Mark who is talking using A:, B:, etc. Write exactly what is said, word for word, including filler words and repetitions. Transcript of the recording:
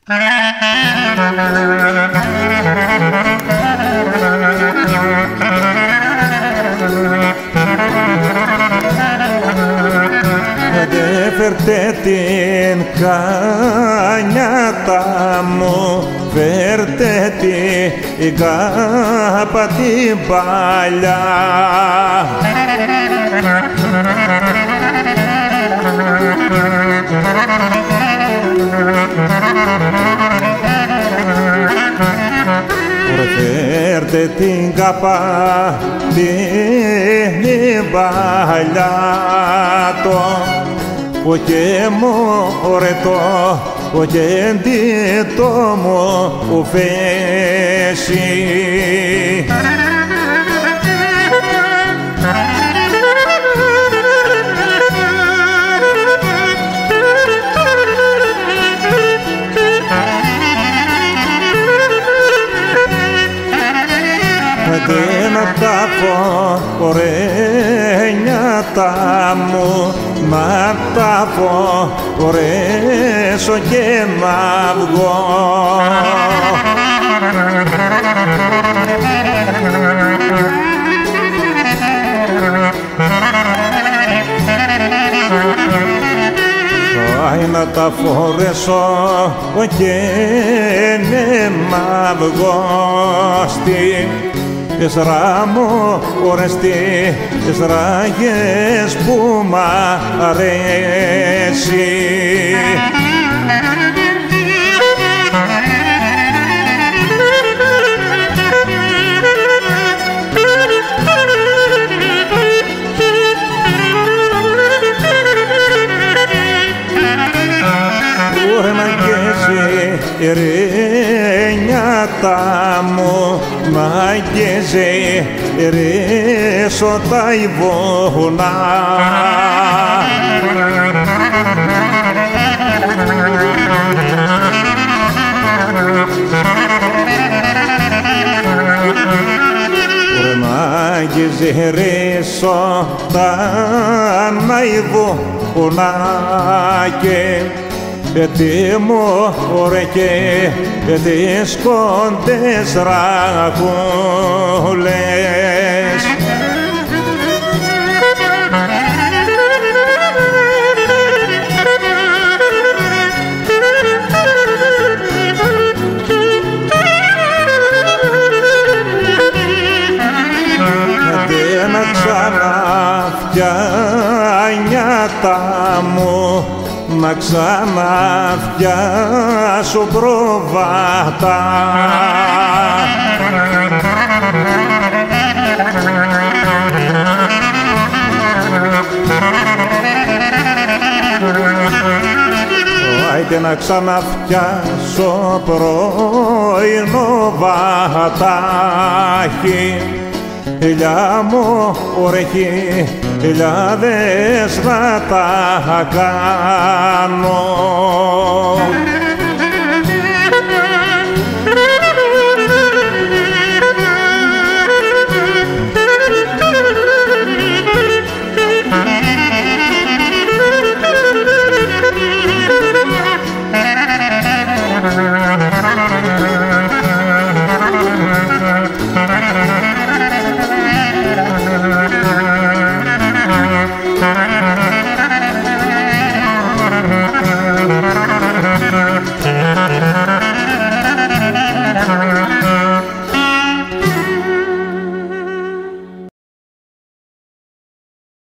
A: Δε φέρτε την κανιάτα μου, φέρτε την κάπα την παλιά. Φέρτε την κάπα την παλιά, το και μωρέ το και το μου φέσει. Δεν τα φορένιατα μου, να τα φορέσω και να βγω. Άι να τα φορέσω και να βγω στη τέσσερα μου ορεστή, τέσσερα γες που μ' αρέσει. Ωραία να γέσει ερένιατα μου, μαγέζε ρέσω τα βουνά. Μαγέζε ρέσω τα βουνά και τι μου ωραία και τις κοντές ραχούλες. Δεν ξαναφτιάνιατα μου, να ξαναφτιάσω προβάτα. Άιτε να ξαναφτιάσω πρωινό βατάκι, ελιά μου ωρέχει, ελιάδες να τα κάνω.